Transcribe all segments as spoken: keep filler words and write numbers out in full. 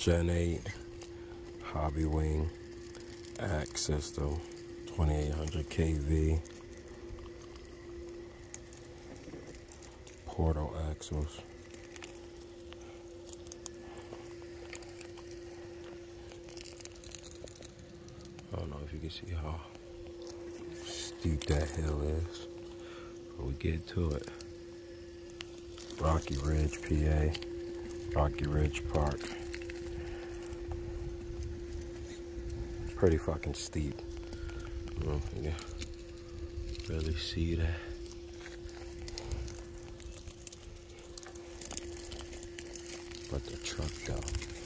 Gen eight Hobbywing Axe system, twenty-eight hundred K V, Portal axles. I don't know if you can see how steep that hill is, but we get to it. Rocky Ridge, P A, Rocky Ridge Park. Pretty fucking steep. I don't know if you can really see that. But the truck though.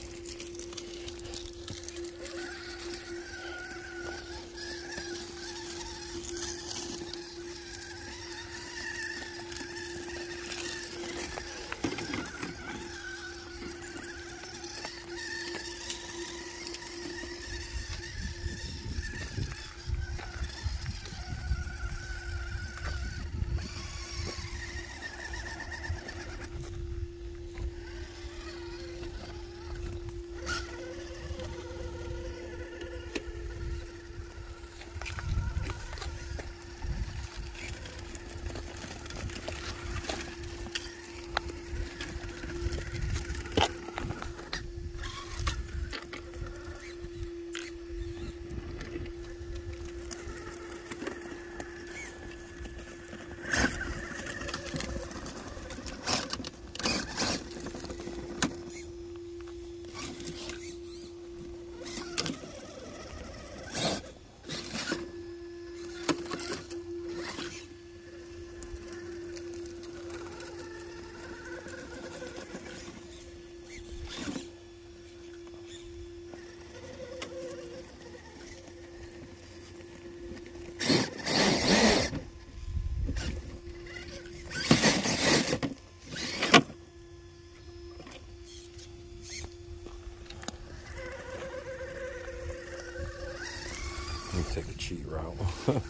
Take a cheat route. Because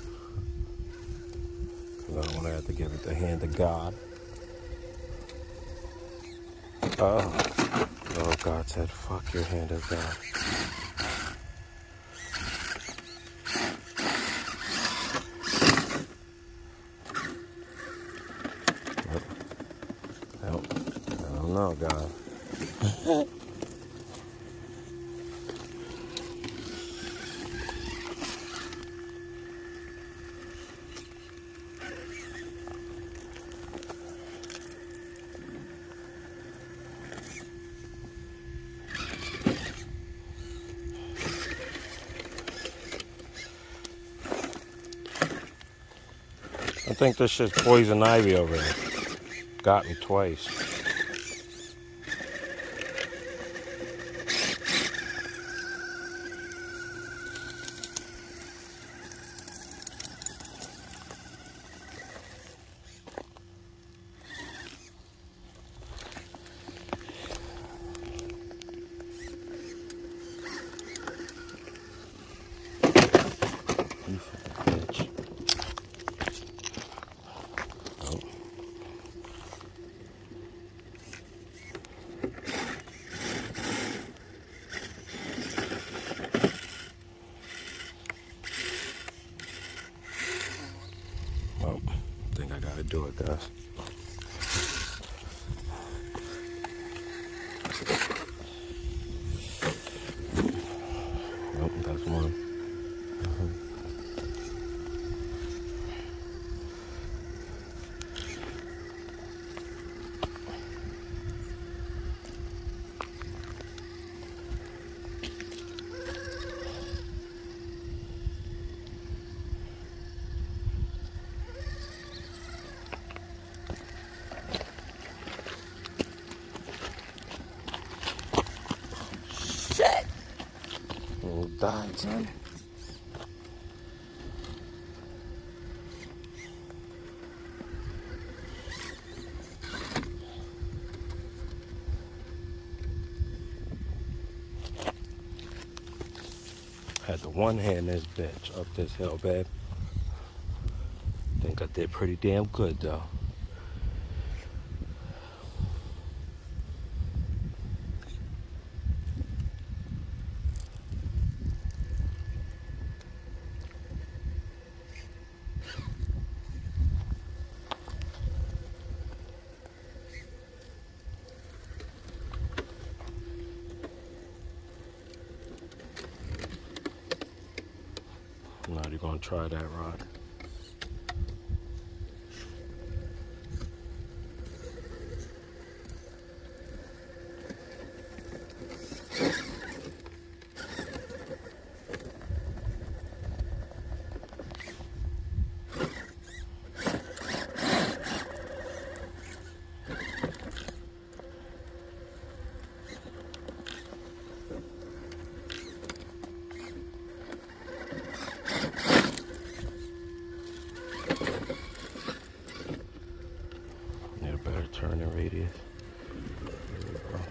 I don't want to have to give it the hand of God. Oh, oh, God said, fuck your hand of God. Nope. I don't know, God. I think this shit's poison ivy over there. Got me twice. You fucking bitch. Well, I think I gotta do it, guys. Nope, that's one. Uh-huh. Shit! We'll die, son. Had to one hand this bitch up this hill, babe. Think I did pretty damn good, though. you're gonna try that rod. Turning radius. There we go.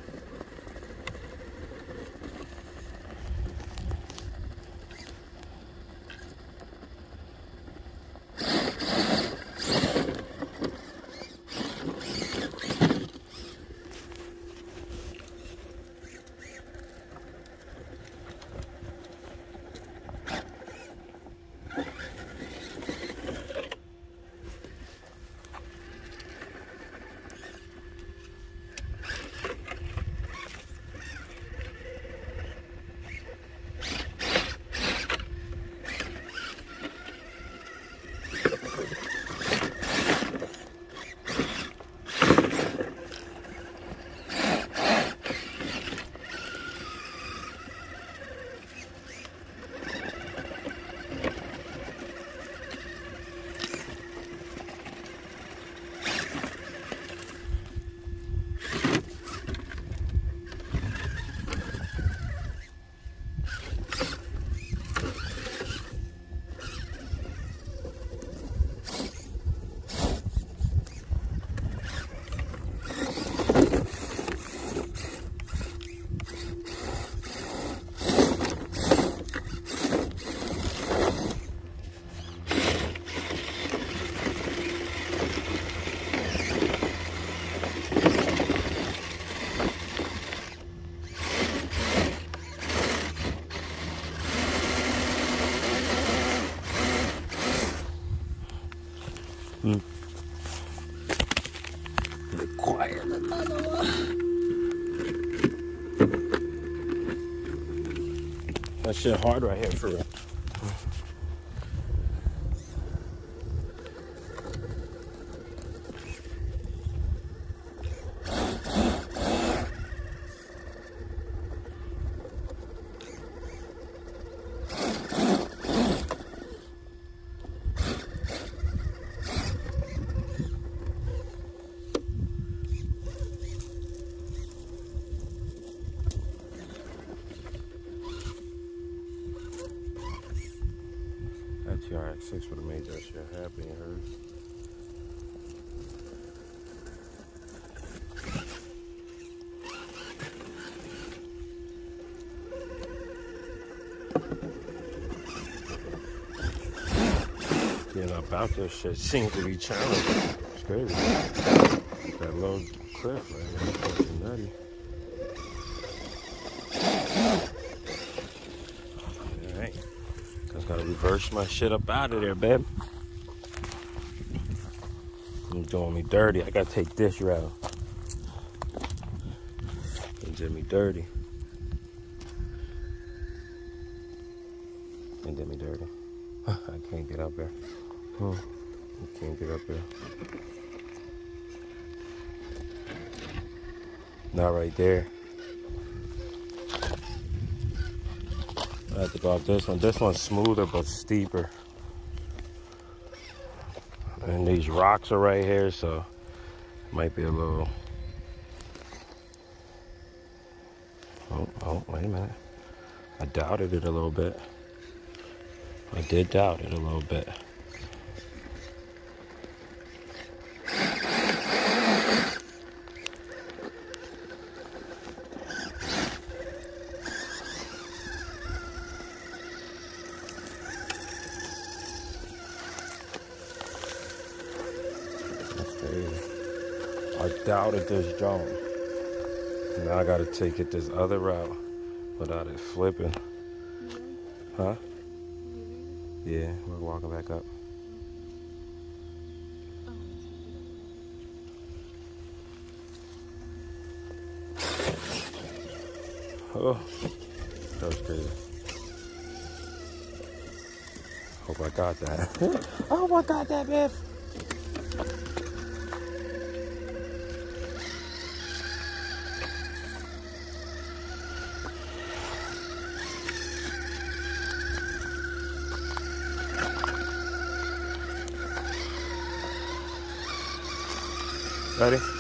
Hmm. Quiet another one. That shit hard right here for real. T R X six would have made that shit happen, you heard? Getting up out this shit seems to be challenging. It's crazy. That low cliff right here is fucking nutty. Alright. Just gotta reverse my shit up out of there, babe. You're doing me dirty. I gotta take this route. You did me dirty. You did me dirty. I can't get up there. Hmm. I can't get up there. Not right there. I have to go up this one. This one's smoother but steeper. And these rocks are right here, so it might be a little. Oh, oh, wait a minute. I doubted it a little bit. I did doubt it a little bit. I doubted this jump. Now I gotta take it this other route without it flipping. Huh? Yeah, we're walking back up. Oh, that was crazy. Hope I got that. I hope I got that, man. Ready?